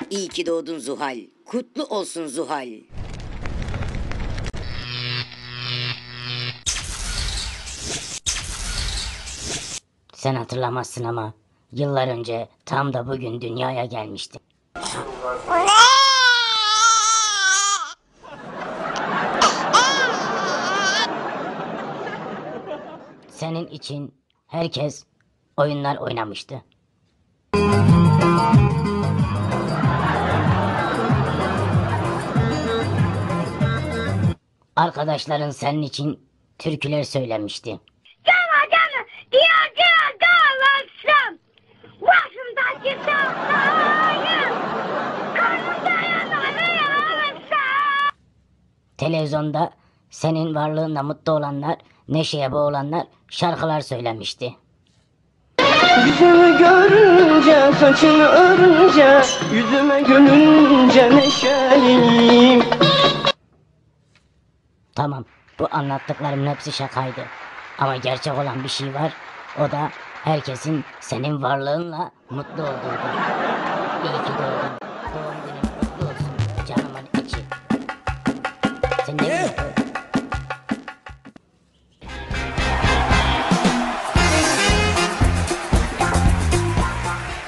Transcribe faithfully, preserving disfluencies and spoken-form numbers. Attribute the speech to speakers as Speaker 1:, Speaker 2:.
Speaker 1: İyi ki doğdun Zuhal. Kutlu olsun Zuhal.
Speaker 2: Sen hatırlamazsın ama yıllar önce tam da bugün dünyaya gelmiştim. Senin için herkes oyunlar oynamıştı. Arkadaşların senin için türküler söylemişti.
Speaker 3: Cana cana diye diye dağılsam başımdaki sağlayım karnımda yanarı alsam.
Speaker 2: Televizyonda senin varlığınla mutlu olanlar, neşeye boğulanlar şarkılar söylemişti.
Speaker 4: Yüzümü görünce, saçını örünce, yüzüme gülünce neşeliyim.
Speaker 2: Tamam, bu anlattıklarımın hepsi şakaydı. Ama gerçek olan bir şey var, o da herkesin senin varlığınla mutlu olduğudur. İyi ki doğdun. Doğum günün kutlu olsun canımın içi. Sen ne diyorsun?